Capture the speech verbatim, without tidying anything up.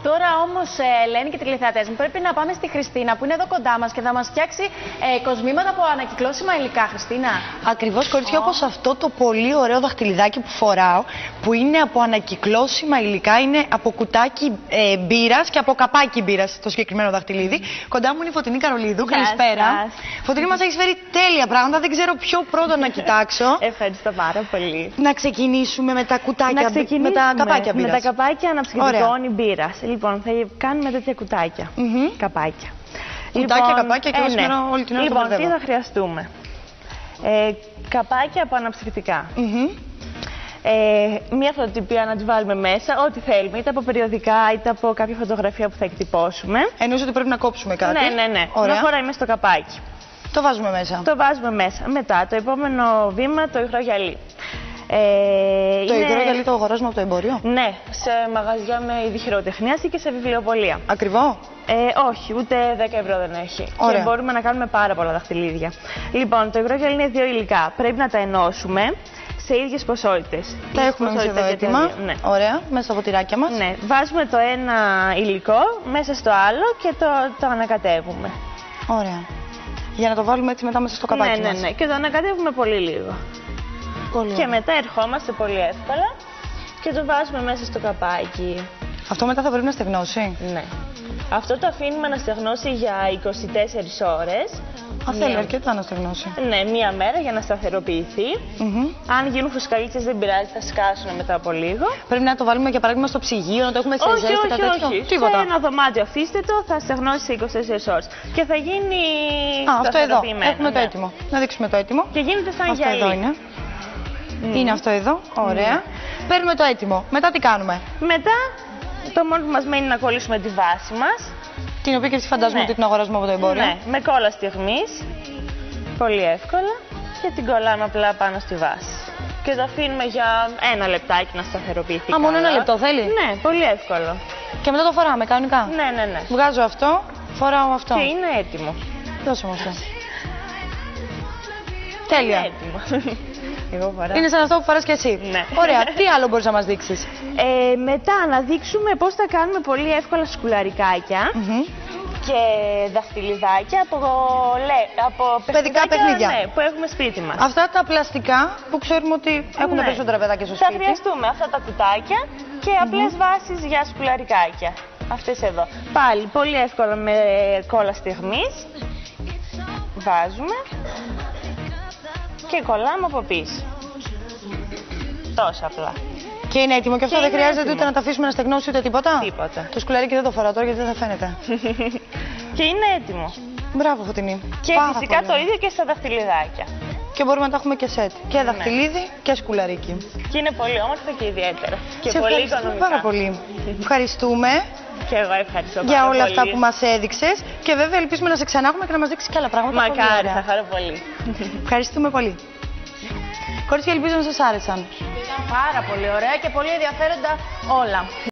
Τώρα όμως, Ελένη και τηλεθεατές μου, πρέπει να πάμε στη Χριστίνα που είναι εδώ κοντά μας και θα μας φτιάξει ε, κοσμήματα από ανακυκλώσιμα υλικά. Χριστίνα. Ακριβώς, κορίτσια, oh. όπως αυτό το πολύ ωραίο δαχτυλιδάκι που φοράω, που είναι από ανακυκλώσιμα υλικά, είναι από κουτάκι ε, μπύρας και από καπάκι μπύρας το συγκεκριμένο δαχτυλίδι. Κοντά μου είναι η Φωτεινή Καρολίδου. Καλησπέρα. Φωτεινή, μας έχεις φέρει τέλεια πράγματα. Δεν ξέρω ποιο πρώτο να κοιτάξω. Ευχαριστώ πάρα πολύ. Να ξεκινήσουμε με τα κουτάκια, με τα καπάκια μπύρας. Με τα καπάκια αναψυκτικών ή μπύρας. Λοιπόν, θα κάνουμε τέτοια κουτάκια. Mm-hmm. Καπάκια. Κουτάκια, λοιπόν, καπάκια και ε, εγώ σήμερα ναι. όλη την ώρα Λοιπόν, το τι θα χρειαστούμε. Ε, καπάκια από αναψυκτικά. Mm-hmm. Ε, μία φωτοτυπία να τη βάλουμε μέσα, ό,τι θέλουμε, είτε από περιοδικά είτε από κάποια φωτογραφία που θα εκτυπώσουμε. Εννοείς ότι πρέπει να κόψουμε κάτι. Ναι, ναι, ναι. Ωραία. Να χωράει μέσα στο καπάκι. Το βάζουμε μέσα. Το βάζουμε μέσα. Μετά, το επόμενο βήμα, το υγρό γυαλί. Ε, το είναι... υγρό γυαλί το αγοράζουμε από το εμπόριο. Ναι, σε μαγαζιά με είδη χειροτεχνίας ή και σε βιβλιοπωλεία. Ακριβό. Ε, όχι, ούτε δέκα ευρώ δεν έχει. Ωραία. Και μπορούμε να κάνουμε πάρα πολλά δαχτυλίδια. Λοιπόν, το υγρό γυαλί είναι δύο υλικά. Πρέπει να τα ενώσουμε σε ίδιες ποσότητες. Τα έχουμε εμείς εδώ έτοιμα. Ναι. Ωραία, μέσα στα ποτηράκια μας. Ναι, βάζουμε το ένα υλικό μέσα στο άλλο και το, το ανακατεύουμε. Ωραία. Για να το βάλουμε έτσι μετά μέσα στο καπάκι ναι, μας. Ναι, ναι, και το ανακατεύουμε πολύ λίγο. Πολύ και μετά ερχόμαστε πολύ εύκολα και το βάζουμε μέσα στο καπάκι. Αυτό μετά θα πρέπει να στεγνώσει. Ναι. Αυτό το αφήνουμε να στεγνώσει για είκοσι τέσσερις ώρες. Α, θέλει αρκετά να στεγνώσει. Ναι, μία μέρα για να σταθεροποιηθεί. Mm-hmm. Αν γίνουν φουσκαλίτσες δεν πειράζει, θα σκάσουν μετά από λίγο. Πρέπει να το βάλουμε για παράδειγμα στο ψυγείο, να το έχουμε σε όχι, ζέστη, όχι, κάτι τέτοιο. Όχι, τίποτα. Σε ένα δωμάτιο αφήστε το, θα στεγνώσει σε είκοσι τέσσερις ώρες. Και θα γίνει. Α, αυτό εδώ. Έχουμε ναι. το έτοιμο. Να δείξουμε το έτοιμο. Και γίνεται σαν αυτό γυαλί. Εδώ είναι. Mm. Είναι αυτό εδώ. Ωραία. Mm. Παίρνουμε το έτοιμο. Μετά τι κάνουμε. Μετά το μόνο που μας μένει είναι να κολλήσουμε τη βάση μας. Την οποία και εσύ φαντάζομαι ναι. ότι την αγοράζουμε από το εμπόριο. Ναι, με κόλλα στιγμής. Πολύ εύκολα. Και την κολλάμε απλά πάνω στη βάση. Και το αφήνουμε για ένα λεπτάκι να σταθεροποιηθεί. Α, μόνο ένα λεπτό θέλει. Ναι, πολύ εύκολο. Και μετά το φοράμε κανονικά. Ναι, ναι, ναι. Βγάζω αυτό, φοράω αυτό. Και είναι έτοιμο. Δώσε μου αυτό. Τέλεια. Είναι έτοιμο. Εγώ φοράω. Είναι σαν αυτό που φοράς και εσύ. Ναι. Ωραία. Τι άλλο μπορείς να μας δείξεις. Ε, μετά να δείξουμε πώς θα κάνουμε πολύ εύκολα σκουλαρικάκια. Mm-hmm. Και δαχτυλιδάκια από, λέ, από παιδικά παιχνίδια ναι, που έχουμε σπίτι μας. Αυτά τα πλαστικά που ξέρουμε ότι έχουν ναι. περισσότερα παιδάκια στο θα σπίτι. Θα χρειαστούμε αυτά τα κουτάκια και mm-hmm. απλές βάσεις για σκουλαρικάκια. Αυτές εδώ. Πάλι πολύ εύκολα με κόλλα στιγμής. Βάζουμε και κολλάμε από πίσω. Τόσο απλά. Και είναι έτοιμο και αυτό, και δεν χρειάζεται έτοιμο. Ούτε να τα αφήσουμε να στεγνώσει ούτε τίποτα. Τίποτα. Το σκουλαρίκι δεν το φοράω τώρα γιατί δεν θα φαίνεται. Και είναι έτοιμο. Μπράβο, Φωτεινή. Και Πάρα φυσικά πολύ. το ίδιο και στα δαχτυλιδάκια. Και μπορούμε να τα έχουμε και σετ. Και δαχτυλίδι ναι. και σκουλαρίκι. Και είναι πολύ όμορφο και ιδιαίτερα. Και σε πολύ οικονομικά. Πάρα πολύ. Ευχαριστούμε. Και εγώ ευχαριστώ πάρα για όλα πολύ. αυτά που μας έδειξες. Και βέβαια ελπίζουμε να σε ξανά έχουμε και να μας δείξεις και άλλα πράγματα. Μακάρι, θα χαρώ πολύ. Ευχαριστούμε πολύ. Κορίτσια, ελπίζω να σας άρεσαν. Ήταν πάρα πολύ ωραία και πολύ ενδιαφέροντα όλα.